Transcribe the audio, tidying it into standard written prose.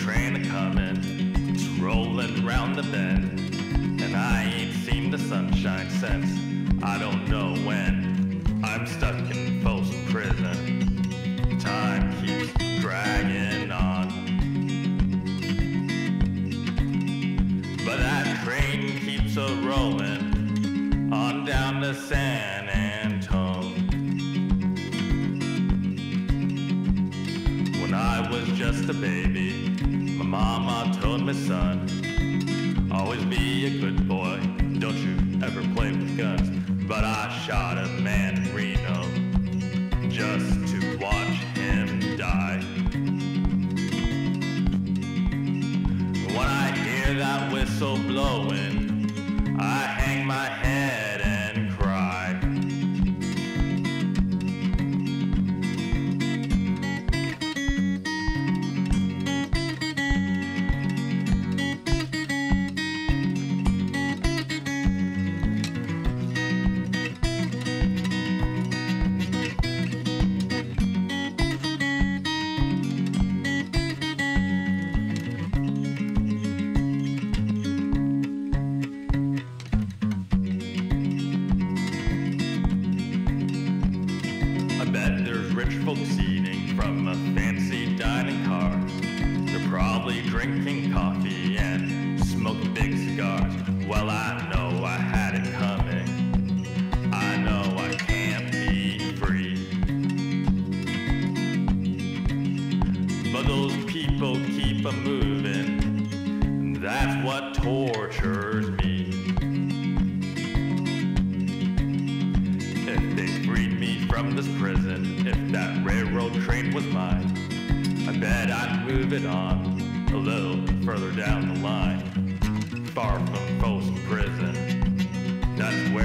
train a-comin', it's rollin' round the bend, and I ain't seen the sunshine since I don't know when. I'm stuck in Folsom Prison, time keeps dragging on, but that train keeps a-rollin' on down to San Antone. When I was just a baby, my mama told me, son, always be a good boy, don't you ever play with guns. But I shot a man in Reno just to watch him die. When I hear that whistle blowing, I hang my head and cry. Rich folks eating from a fancy dining car. They're probably drinking coffee and smoking big cigars. Well, I know I had it coming. I know I can't be free. But those people keep a-moving. That's what tortures me. If they freed me from this prison, if that railroad train was mine, I bet I'd move it on a little further down the line, far from Folsom Prison. That's